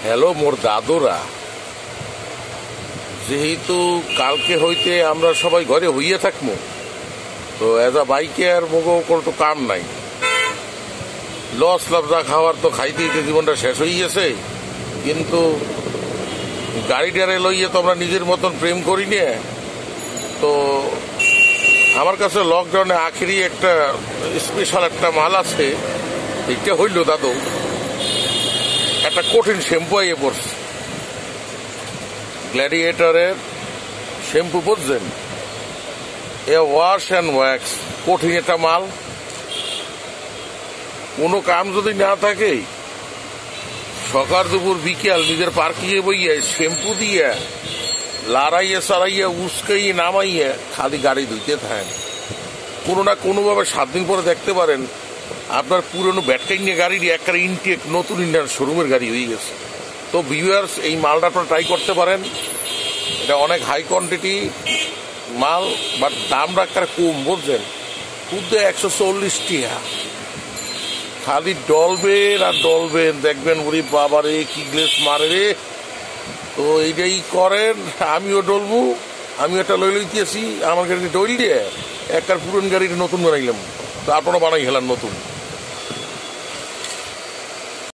Hello মোর দাদুরা, যেহেতু কালকে হইতে আমরা সবাই ঘরে হইয়া থাকবো, তো এজ আ বাইকে আর মোগো কোনো তো কাম নাই। লস লাভজা খাওয়ার তো খাইতে জীবনটা শেষ হয়ে গেছে, কিন্তু গাড়িটারে লইয়ে তো আমরা নিজের মতন প্রেম করি নিয়ে। তো আমার কাছে লকডাউনে আখেরি একটা স্পেশাল একটা মাল আছে। এটা হইল দাদু, একটা কঠিন শ্যাম্পু আইয়ে পড়ছে। গ্ল্যাডিয়েটরের শ্যাম্পু বুঝছেন, এ ওয়াশ অ্যান্ড ওয়্যাক্স, কঠিন একটা মাল। কোনো কাম যদি না থাকে, সকাল দুপুর বিকেল নিজের পার্কিংয়ে বইয়ে শ্যাম্পু দিয়ে লাড়াইয়ে সারাইয়া উস্কাইয়ে নামাইয়ে খালি গাড়ি ধুইতে থাকেন। কোনো না কোনোভাবে 7 দিন পরে দেখতে পারেন আপনার পুরনো ব্যাটকাই নিয়ে গাড়ি একটা ইনটেক নতুন ইন্ডিয়ান শোরুমের গাড়ি হয়ে গেছে। তো ভিউয়ার্স, এই মালটা আপনারা ট্রাই করতে পারেন। এটা অনেক হাই কোয়ান্টিটি মাল, বাট দামটা একটা কম বুঝছেন। খুদ্ 140 টাকা। খালি ডলবেন আর ডলবেন, দেখবেন ওরে বাবারে কি গ্লেস মারে রে। তো এইটাই করেন, আমিও ডলবো। আমি একটা লইতেছি, আমার গাড়িতে ডইল দিয়ে একটা পুরন গাড়িটা নতুন বানাইলাম, তো আপনারা বানাই গেলাম নতুন।